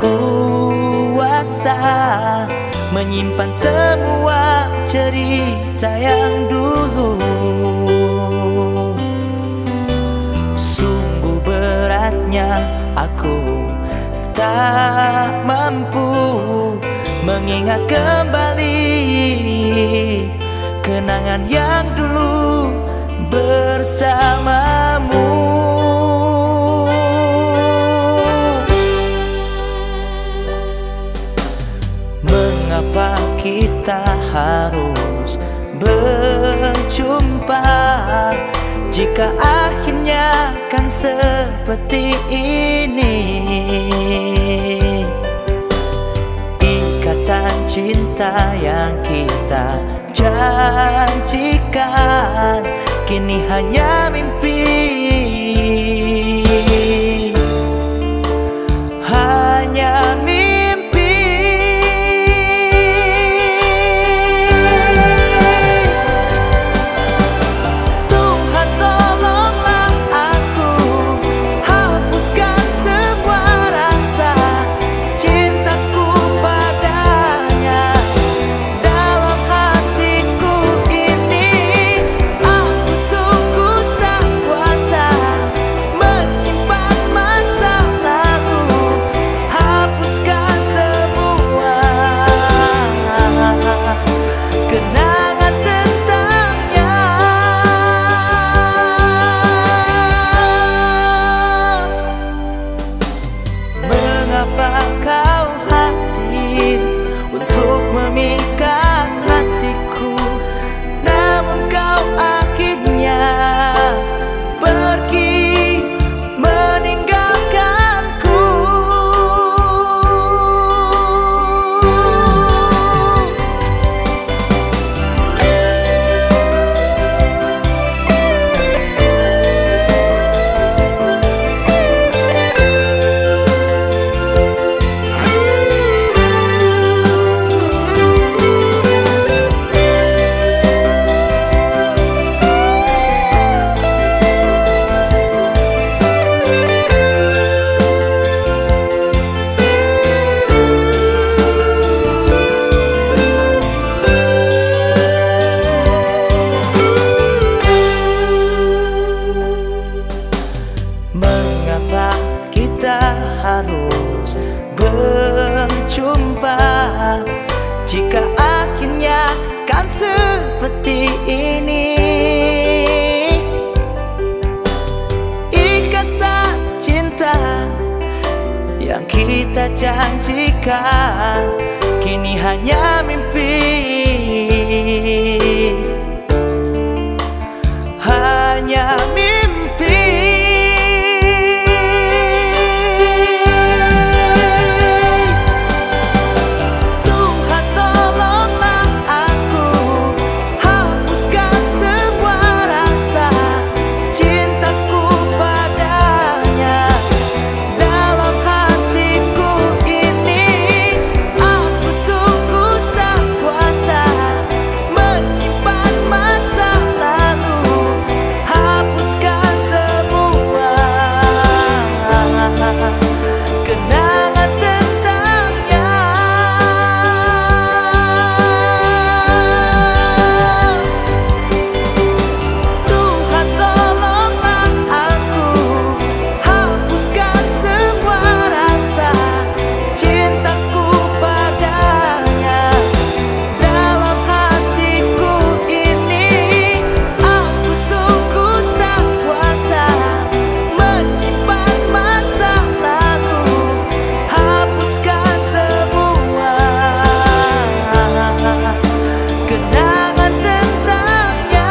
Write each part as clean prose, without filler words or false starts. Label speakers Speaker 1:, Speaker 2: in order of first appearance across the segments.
Speaker 1: kuasa menyimpan semua cerita yang dulu. Sungguh beratnya aku tak mampu mengingat kembali kenangan yang dulu bersamamu. Mengapa kita harus berjumpa jika akhirnya kan seperti ini? Ikatan cinta yang kita janjikan kini hanya mimpi. Hanya mimpi. Tuhan tolonglah aku, hapuskan semua rasa cintaku padanya dalam hatiku ini. Aku sungguh tak kuasa menyimpan masa lalu, hapuskan semua kenangan tentangnya. Mengapa kau hadir untuk memikat hatiku, namun kau akhirnya pergi meninggalkanku. Mengapa kita harus berjumpa jika akhirnya kan seperti ini? Ikatan cinta yang kita janjikan kini hanya mimpi. Hanya mimpi. Tuhan tolonglah aku, hapuskan semua rasa cintaku padanya dalam hatiku ini. Aku sungguh tak kuasa menyimpan masa lalu, hapuskan semua kenangan tentangnya. Tuhan tolonglah aku, hapuskan semua rasa cintaku padanya dalam hatiku ini. Aku sungguh tak kuasa menyimpan masa lalu, hapuskan semua kenangan tentangnya.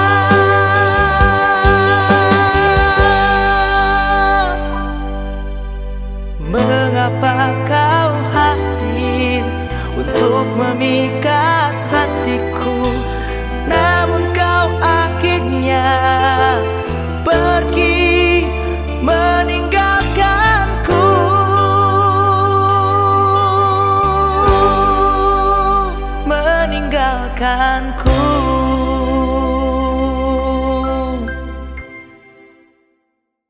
Speaker 1: Mengapa kau hadir untuk memikat hatiku, namun kau akhirnya pergi meninggalkanku. Meninggalkanku.